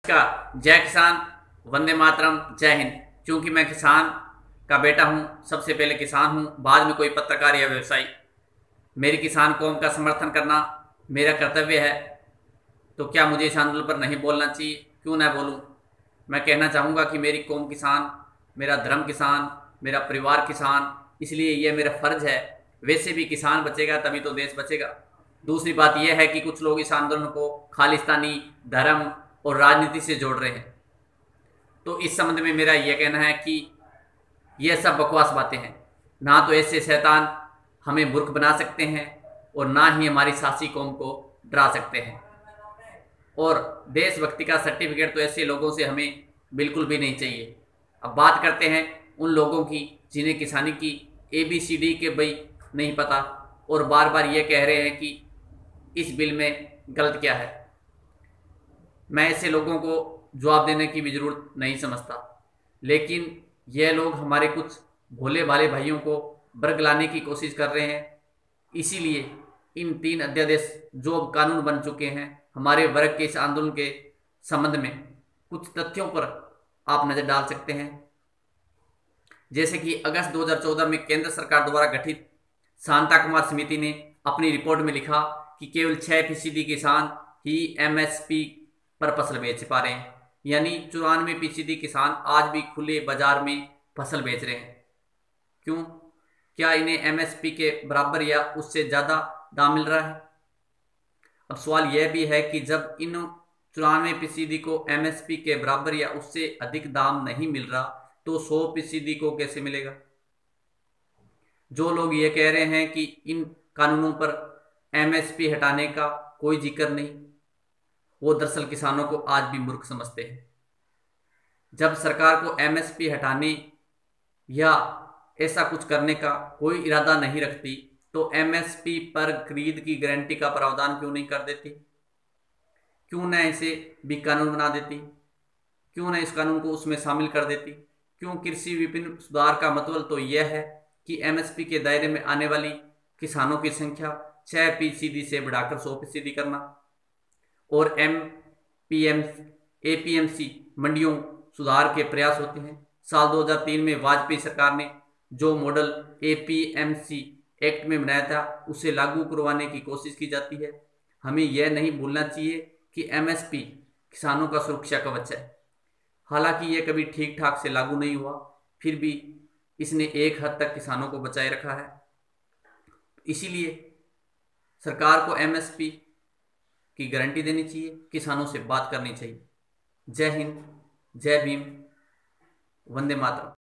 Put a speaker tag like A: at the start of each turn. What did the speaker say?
A: का जय किसान, वंदे मातरम, जय हिंद। क्योंकि मैं किसान का बेटा हूं, सबसे पहले किसान हूं, बाद में कोई पत्रकार या व्यवसायी। मेरी किसान कौम का समर्थन करना मेरा कर्तव्य है। तो क्या मुझे इस आंदोलन पर नहीं बोलना चाहिए? क्यों ना बोलूं। मैं कहना चाहूँगा कि मेरी कौम किसान, मेरा धर्म किसान, मेरा परिवार किसान, इसलिए यह मेरा फर्ज है। वैसे भी किसान बचेगा तभी तो देश बचेगा। दूसरी बात यह है कि कुछ लोग इस आंदोलन को खालिस्तानी, धर्म और राजनीति से जोड़ रहे हैं। तो इस संबंध में मेरा यह कहना है कि यह सब बकवास बातें हैं। ना तो ऐसे शैतान हमें मूर्ख बना सकते हैं और ना ही हमारी सासी कौम को डरा सकते हैं। और देशभक्ति का सर्टिफिकेट तो ऐसे लोगों से हमें बिल्कुल भी नहीं चाहिए। अब बात करते हैं उन लोगों की जिन्हें किसानी की ABCD के भाई नहीं पता और बार बार ये कह रहे हैं कि इस बिल में गलत क्या है। मैं ऐसे लोगों को जवाब देने की भी जरूरत नहीं समझता, लेकिन यह लोग हमारे कुछ भोले भाले भाइयों को बरगलाने की कोशिश कर रहे हैं। इसीलिए इन 3 अध्यादेश जो अब कानून बन चुके हैं हमारे वर्ग के इस आंदोलन के संबंध में, कुछ तथ्यों पर आप नजर डाल सकते हैं। जैसे कि अगस्त 2014 में केंद्र सरकार द्वारा गठित शांता कुमार समिति ने अपनी रिपोर्ट में लिखा कि केवल 6% किसान ही MSP पर फसल बेच पा रहे हैं, यानी 94% किसान आज भी खुले बाजार में फसल बेच रहे हैं। क्यों? क्या इन्हें MSP के बराबर या उससे ज़्यादा दाम मिल रहा है? अब सवाल यह भी है कि जब इन 94% को MSP के बराबर या उससे अधिक दाम नहीं मिल रहा तो 100% को कैसे मिलेगा? जो लोग ये कह रहे हैं कि इन कानूनों पर MSP हटाने का कोई जिक्र नहीं, वो दरअसल किसानों को आज भी मूर्ख समझते हैं। जब सरकार को MSP हटाने या ऐसा कुछ करने का कोई इरादा नहीं रखती तो MSP पर खरीद की गारंटी का प्रावधान क्यों नहीं कर देती? क्यों न इसे भी कानून बना देती? क्यों न इस कानून को उसमें शामिल कर देती? क्यों? कृषि विपणन सुधार का मतलब तो यह है कि MSP के दायरे में आने वाली किसानों की संख्या 6% से बढ़ाकर 100% करना और APMC मंडियों सुधार के प्रयास होते हैं। साल 2003 में वाजपेयी सरकार ने जो मॉडल APMC एक्ट में बनाया था उसे लागू करवाने की कोशिश की जाती है। हमें यह नहीं भूलना चाहिए कि MSP किसानों का सुरक्षा कवच है। हालांकि यह कभी ठीक ठाक से लागू नहीं हुआ, फिर भी इसने एक हद तक किसानों को बचाए रखा है। इसीलिए सरकार को MSP की गारंटी देनी चाहिए, किसानों से बात करनी चाहिए। जय हिंद, जय भीम, वंदे मातरम।